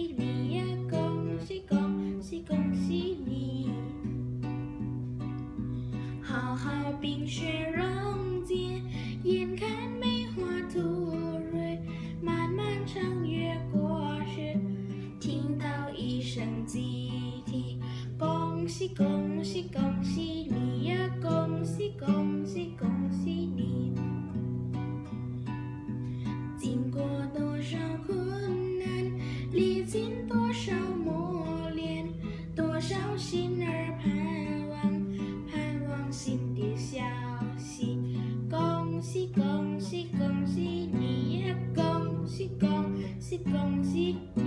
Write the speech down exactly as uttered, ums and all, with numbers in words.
喜你呀，恭喜恭喜恭喜你！好好冰雪融解，眼看梅花吐蕊，漫漫长夜过时，听到一声集体，恭喜恭喜恭喜你呀，恭喜恭喜恭喜你！经过多少困难，历经多少磨练，多少心儿盼望，盼望新的消息。恭喜恭喜恭喜你呀，恭喜恭喜恭喜！